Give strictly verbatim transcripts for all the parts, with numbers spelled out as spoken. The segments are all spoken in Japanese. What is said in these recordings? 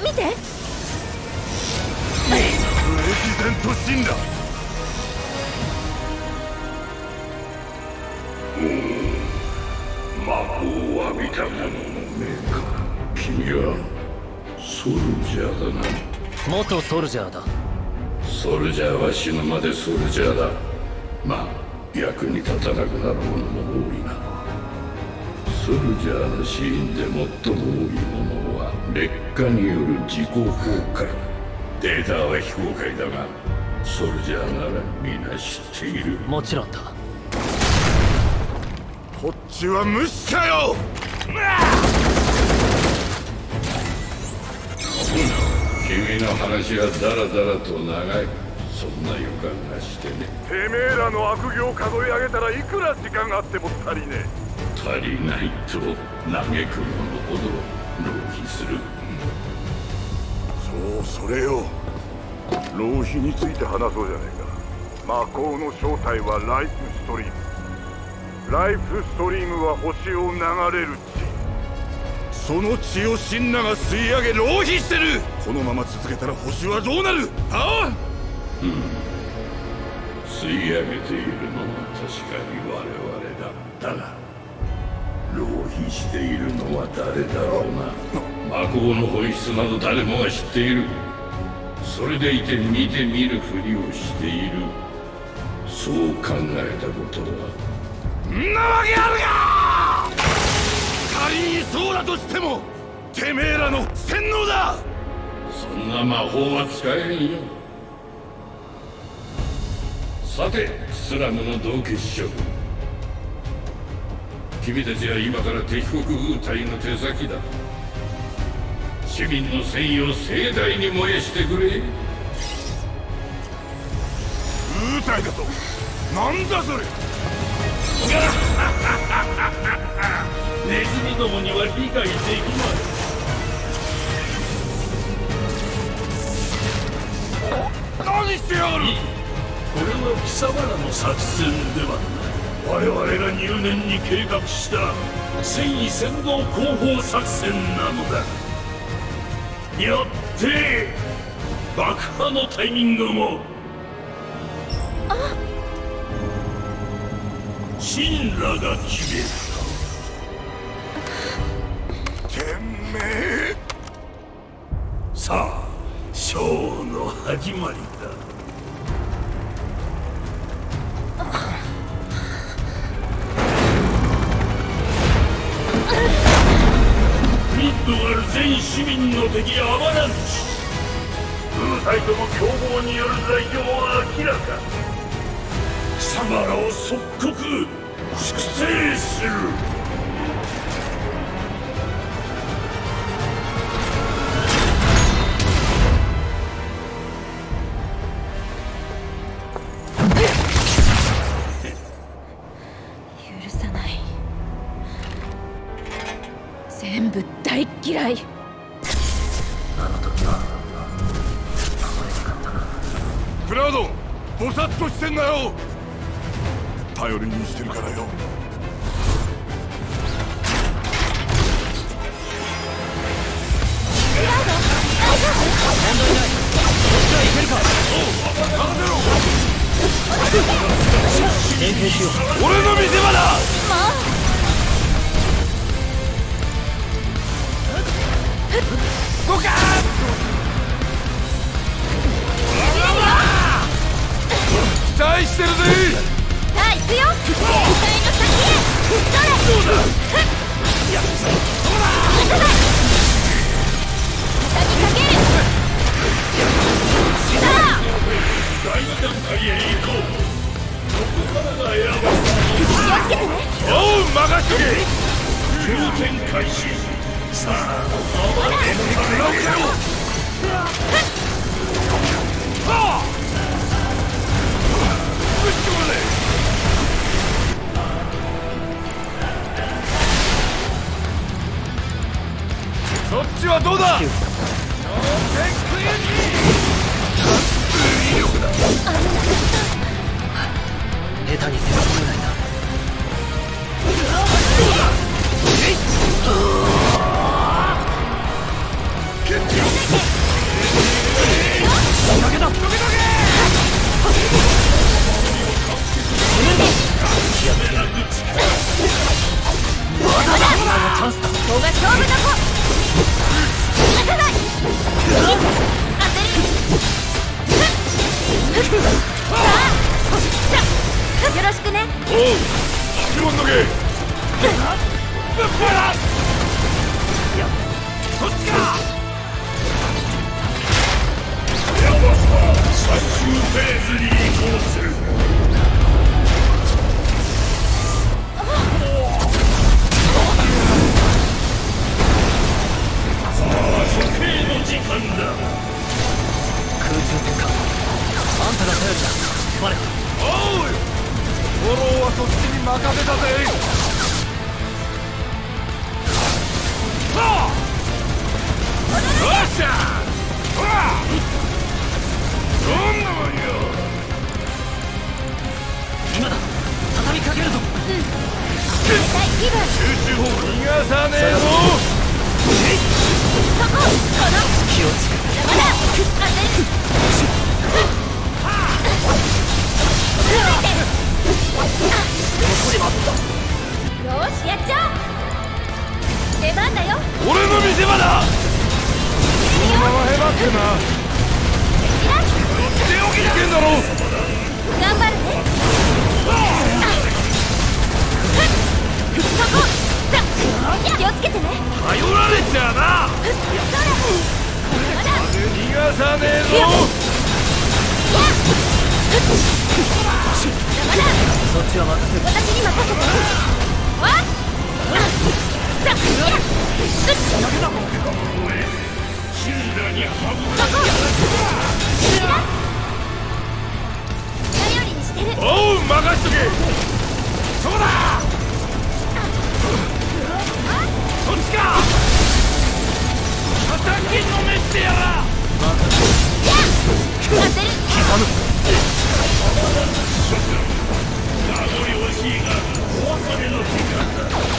見て。 歴然と死んだ。 魔法を浴びた者の目か。君はソルジャーだな。 元ソルジャーだ。 ソルジャーは死ぬまでソルジャーだ。まあ役に立たなくなるものも多いな。ソルジャーの死因で最も多いものは劣化による自己崩壊。データは非公開だがソルジャーなら皆知っている。 もちろんだ。 こっちは無視かよ。 君の話はダラダラと長い。そんな予感がしてね。 てめえらの悪行を数え上げたらいくら時間があっても足りねえ。 足りないと嘆く者ほど浪費する。 そう、それよ。浪費について話そうじゃねえか。魔法の正体はライフストリーム。ライフストリームは星を流れる血。その血をシンナが吸い上げ浪費してる。このまま続けたら星はどうなる。ああ、 うん、吸い上げているのは確かに我々だ。だが浪費しているのは誰だろうな。魔法の本質など誰もが知っている。それでいて見て見るふりをしている。そう考えたことはんなわけあるか。仮にそうだとしてもてめえらの洗脳だ。 そんな魔法は使えんよ。さてスラムの同結諸君、君たちは今から敵国ウータイの手先だ。市民の戦意を盛大に燃やしてくれ。 ウータイだと。なんだそれ。 ネズミどもには理解できない。 何してやがる。 これは貴様らの作戦ではない。我々が入念に計画した戦意先導広報作戦なのだ。よって爆破のタイミングも神羅が決める。 てめえ。 さあショーの始まりだ。ミッドガル全市民の敵アバランチ。ウータイとの共謀による罪状は明らか。貴様らを即刻粛清する。 許さない。全部大嫌い。 クラウドン、ぼさっとしてんなよ。頼りにしてるからよ。 クラウド、大丈夫？ 問題ない。こっちはいけるか。連携しよう。 俺の見せ場だ。 もうドカーン。期待してるぜ。 さあ行くよ。機体の先へ。それ。 どうだ。 やったぞ。そうだ。下にかける。さあ。 第二段階へ行こう。ここからが選ばれた。 気をつけてね。 おう、任せとけ。 急展開し。さあ、暴れてくれろ。 はあ。ぶち込まれ。そっちはどうだ。 下手に攻め込めないな。 どうだ。 こが勝負どこ。離さない。当てる。さあよろしくね。 おう、質問のけ。 そっちか。最終フェーズに移行する。さあ、処刑の時間だ。 空中戦か。あんたが頼りだ。バレおい、フォローはそっちに任せたぜ。はあ、よっしゃ。ほら、どんなもんよ。 今だ。畳みかけるぞ。 うん。冷たい気分。 集中砲逃がさねえぞ。 そこ、この気をつけて。 まだ当てる。続いて。よーし、やっちゃおう。出番だよ。 俺の見せ場だ。このままへばってな。手を切ってんだろ。 頑張るね。そこ。気をつけてね。 頼られちゃうな。 まだ逃がさねえぞ。 そっちは任せる。 私に任せて。わっ。さあ、 シンラにハブそこ。頼りにしてる。 おう、任しとけ。そうだ。そっちか。叩きのめしてやら。 当てる。 刻む。 名残惜しいがお別れの時間だ。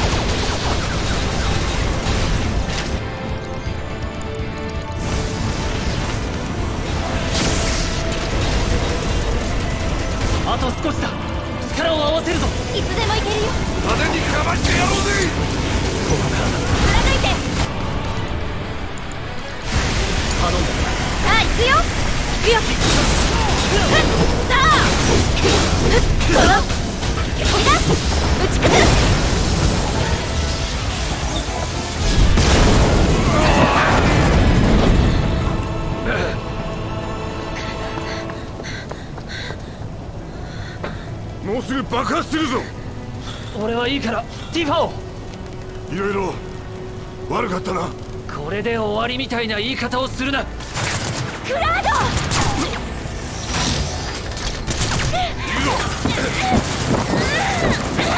あと少しだ。力を合わせるぞ。 いつでもいけるよ。 風にかましてやろうぜ。 ここからだ。 貫いて。 頼んだ。 さあ、行くよ。行くよ。さあ。この。打ち崩す。 もうすぐ爆発するぞ。 俺はいいからティファを。 いろいろ悪かったな。 これで終わりみたいな言い方をするな。 クラード。 いいぞ。